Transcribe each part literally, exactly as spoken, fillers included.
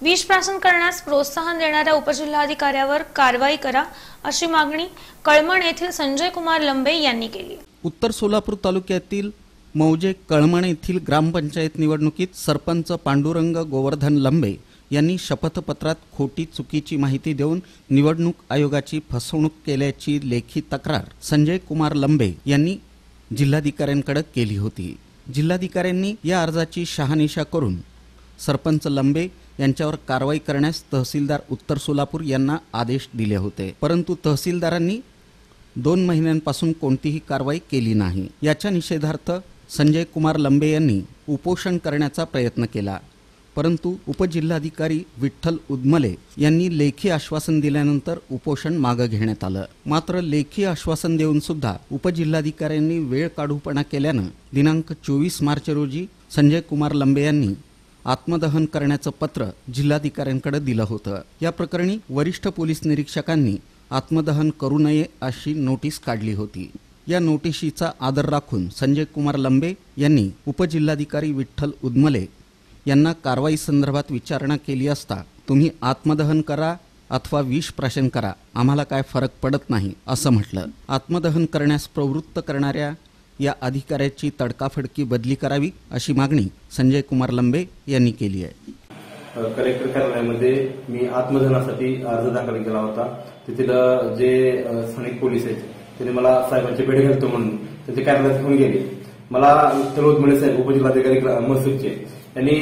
विष प्राशन करण्यास प्रोत्साहन देणाऱ्या उपजिल्हाधिकाऱ्यावर कारवाई करा अशी मागणी कळमण येथील संजय कुमार लंबे यांनी केली। उत्तर सोलापूर तालुक्यातील मौजे कळमण येथील ग्रामपंचायत निवडणुकीत सरपंच पांडुरंग गोवर्धन लंबे यांनी शपथपत्रात खोटी चुकीची माहिती देऊन निवडणूक आयोगाची फसवणूक केल्याची लेखी तक्रार संजय कुमार लंबे यांनी जिल्हाधिकाऱ्यांकडे केली होती। जिल्हाधिकाऱ्यांनी या अर्जाची शहानिशा करून सरपंच लंबे यांच्यावर कारवाई करण्यास तहसीलदार उत्तर सोलापूर यांना आदेश दिले होते, परंतु तहसीलदारांनी दोन महिन्यांपासून कोणतीही कारवाई केली नाही। याच्या निषेधार्थ संजय कुमार लंबे यांनी उपोषण करण्याचा प्रयत्न केला, परंतु उपजिल्हाधिकारी विठ्ठल उदमले यांनी लेखी आश्वासन दिल्यानंतर उपोषण मागे घेण्यात आलं। मात्र लेखी आश्वासन देऊन सुद्धा उपजिल्हाधिकाऱ्यांनी वेळ काढूपणा केल्यानं दिनांक चोवीस मार्च रोजी संजय कुमार लंबे यांनी आत्मदहन करण्याचं पत्र जिल्हाधिकाऱ्यांकडे दिलं होतं। या प्रकरणी वरिष्ठ पोलीस निरीक्षकांनी आत्मदहन करू नये अशी नोटीस काढली होती। या नोटिशीचा आदर राखून संजय कुमार लंबे यांनी उपजिल्हाधिकारी विठ्ठल उदमले यांना कारवाई संदर्भात विचारणा केली असता तुम्ही आत्मदहन करा अथवा विष प्राशन करा, आम्हाला काय फरक पडत नाही असं म्हटलं। आत्मदहन करण्यास प्रवृत्त करणाऱ्या या अधिकाऱ्याची तडकाफडकी बदली करावी अशी मागणी संजय कुमार लंबे यांनी केली आहे। कलेक्टर कार्यालयामध्ये मी आत्मदहनासाठी अर्ज दाखल केला होता। तेथील जे स्थानिक पोलीस आहेत त्यांनी मला साहेबांची भेट घालतो म्हणून त्यांचे कार्यालयात घेऊन गेले। मला विठ्ठल उदमले साहेब उपजिल्हाधिकारी महसूलचे यांनी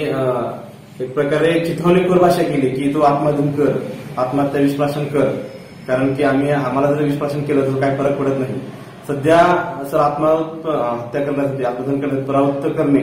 एक प्रकारे चिथावणीखोर भाषा केली की तू आत्मदहन कर, आत्महत्या विश्वासन कर, कारण की आम्ही आम्हाला जर विश्वासन केलं तर काही फरक पडत नाही। सध्या सर आत्महत्या करण्यासाठी आत्मदहन करण्यासाठी परावृत्त करणे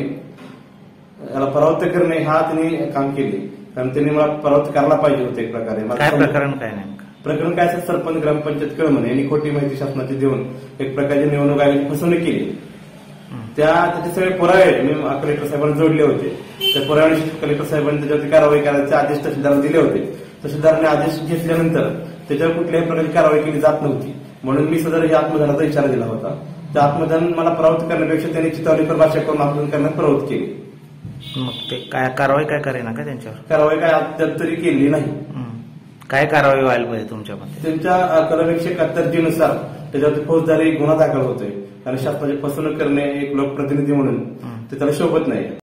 याला परावृत्त करणे हा त्यांनी काम केले, कारण त्यांनी मला परावृत्त करायला पाहिजे होते। एक प्रकारे काय प्रकरण काय नाही प्रकरण काय असं सरपंच ग्रामपंचायत कळमण यांनी खोटी माहिती शासनाची देऊन एक प्रकारची निवडणूक आयोगाची फसवणूक केली। त्या त्याचे सगळे पुरावे मी कलेक्टर साहेबांना जोडले होते। त्या पुरावे कलेक्टर साहेबांनी त्याच्यावरती कारवाई करायचे आदेश तहसीलदारांना दिले होते। तहसीलदारांनी आदेश घेतल्यानंतर त्याच्यावर कुठल्याही प्रकारची कारवाई केली जात नव्हती, म्हणून मी सदर या आत्मदहनाचा इशारा दिला होता। त्या आत्मदहन मला परावृत्त करण्यापेक्षा त्यांनी चिथावणीखोर भाषा करून आत्मदहन करण्यास प्रवृत्त केली। मग ते काय कारवाई काय करेना का त्यांच्यावर? कारवाई काय अद्याप तरी केली नाही। काय कारवाई व्हायला पाहिजे तुमच्या मते? त्यांच्या कलम एकशे एकाहत्तर जी नुसार त्याच्यावरती फौजदारी गुन्हा दाखल होतोय, कारण शासनाची फसवणूक करणे एक लोकप्रतिनिधी म्हणून ते त्याला शोभत नाही।